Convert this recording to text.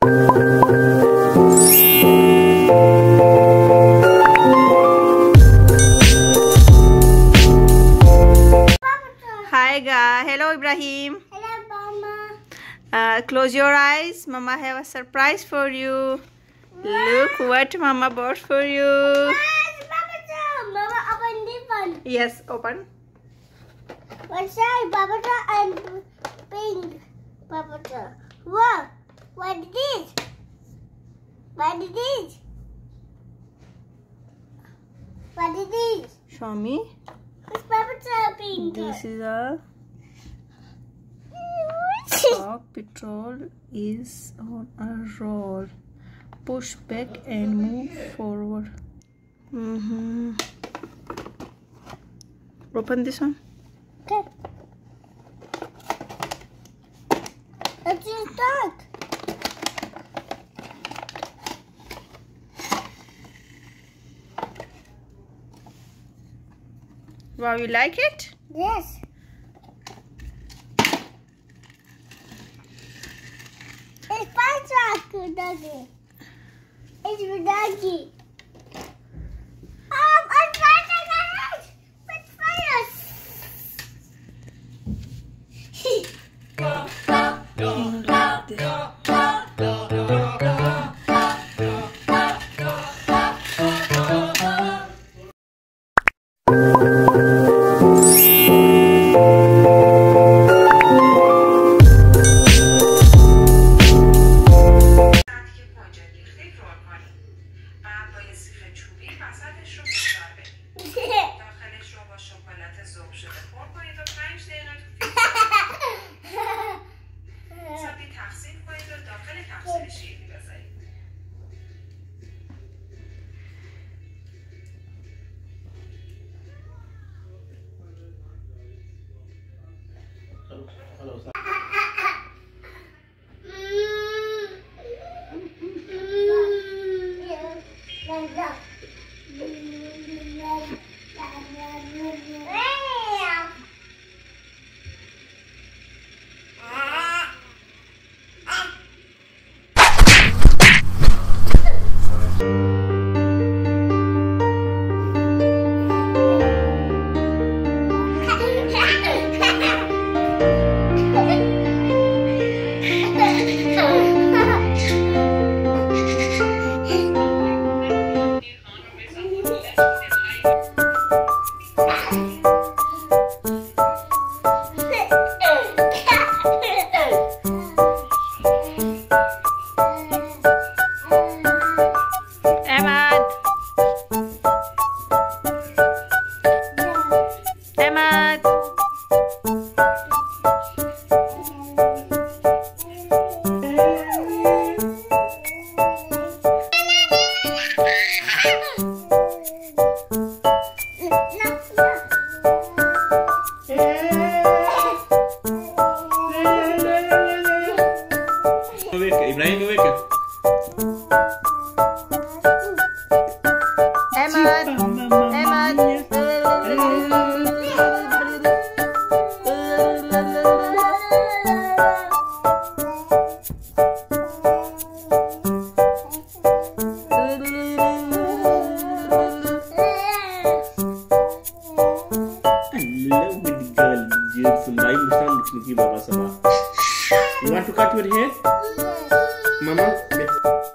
Hi guys, hello Ibrahim. Hello Mama. Close your eyes. Mama have a surprise for you. Look what Mama bought for you. Mama, open this one. Yes, open. What's that? Papa and pink. Papa. Wow. What is this? What is this? What is this? Show me. It's Papa pink. This is a Paw Patrol is on a roll. Push back and move forward. Open this one. Okay. It's just dark. Wow, you like it? Yes. It's fire doggy. It's a doggy. It's fire. It's fire. Ahmad. Ahmad. Ibrahim, wake up. Ahmad. Ahmad. Hello, good girl. Beautiful. Why you sound looking Baba Sabah? You want to cut your hair? Mama?